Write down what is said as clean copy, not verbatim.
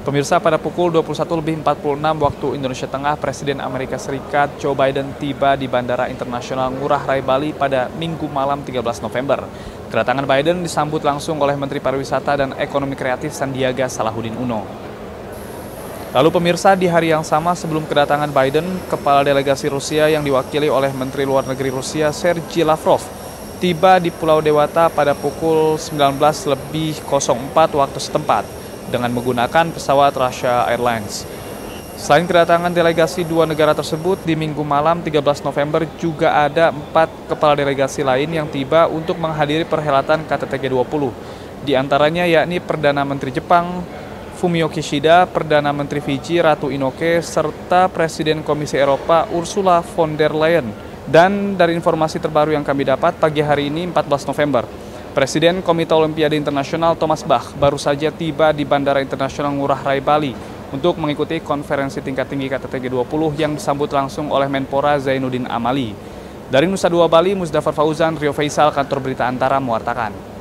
Pemirsa, pada pukul 21.46 waktu Indonesia Tengah, Presiden Amerika Serikat Joe Biden tiba di Bandara Internasional Ngurah Rai Bali pada Minggu malam 13 November. Kedatangan Biden disambut langsung oleh Menteri Pariwisata dan Ekonomi Kreatif Sandiaga Salahuddin Uno. Lalu pemirsa, di hari yang sama sebelum kedatangan Biden, Kepala Delegasi Rusia yang diwakili oleh Menteri Luar Negeri Rusia Sergei Lavrov tiba di Pulau Dewata pada pukul 19.04 waktu setempat dengan menggunakan pesawat Russia Airlines. Selain kedatangan delegasi dua negara tersebut, di Minggu malam 13 November juga ada 4 kepala delegasi lain yang tiba untuk menghadiri perhelatan KTT G20. Di antaranya yakni Perdana Menteri Jepang Fumio Kishida, Perdana Menteri Fiji Ratu Inoke, serta Presiden Komisi Eropa Ursula von der Leyen. Dan dari informasi terbaru yang kami dapat pagi hari ini 14 November, Presiden Komite Olimpiade Internasional Thomas Bach baru saja tiba di Bandara Internasional Ngurah Rai Bali untuk mengikuti konferensi tingkat tinggi KTT G20 yang disambut langsung oleh Menpora Zainuddin Amali. Dari Nusa Dua Bali, Muzdafar Fauzan, Rio Faisal, Kantor Berita Antara mewartakan.